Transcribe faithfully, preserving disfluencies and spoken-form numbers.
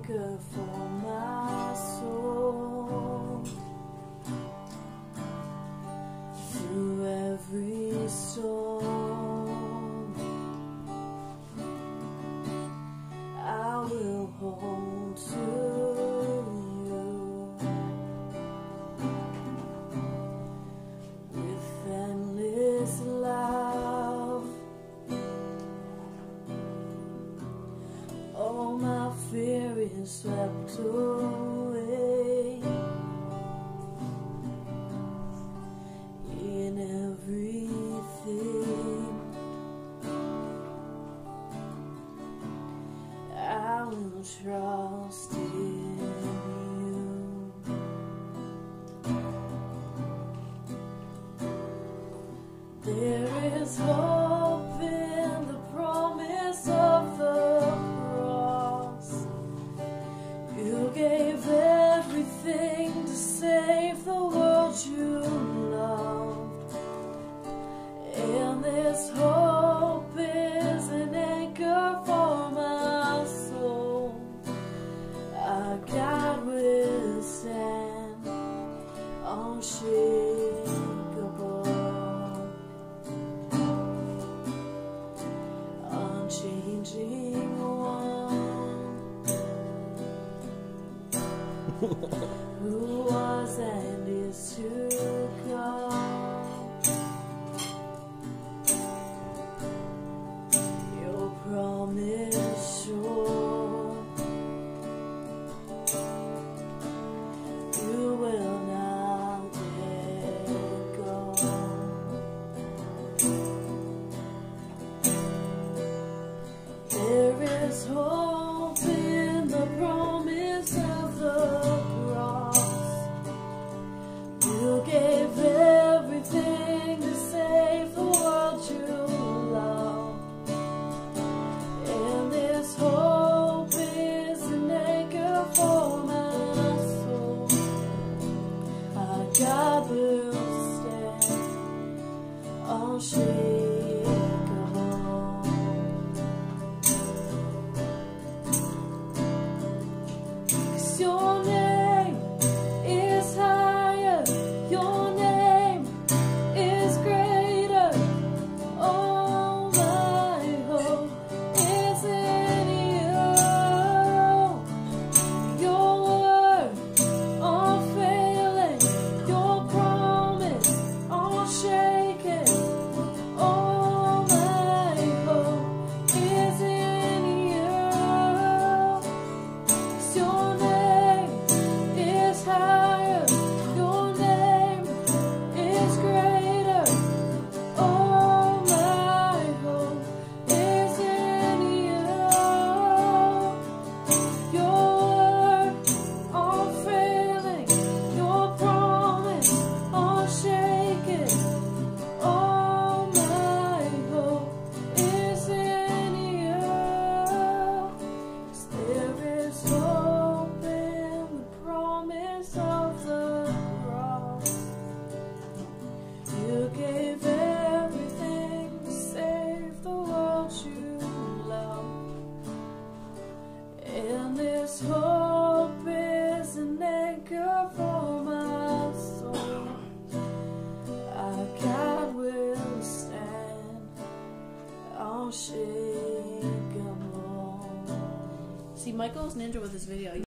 anchor for my soul. Through every storm, I will hold to you with endless love. All my fear is swept away. In everything, I will trust in you. There is hope in the promise of the cross. You gave everything to save the world you loved, and this hope is an anchor for my soul. Our God will stand unshakable, unchanging one, who was and is to come. Your promise sure, you will not let go. There is hope in the promise of the cross. You gave everything to save the world you love, and this hope is an anchor for my soul. Our God will stand unshakable. 'Cause your name is higher, your name is greater. All my hope is in you. Your word unfailing, your promise unshaken. All my hope is in you. 'Cause your name is higher, your name is greater. All my hope is in you. Your word unfailing, your promise unshaken. All my hope is in you. 'Cause there is hope in the promise of the cross. You gave everything to save the world you love, and this hope is an anchor for my soul. Our God will stand unshakable. See, Michael's ninja with this video.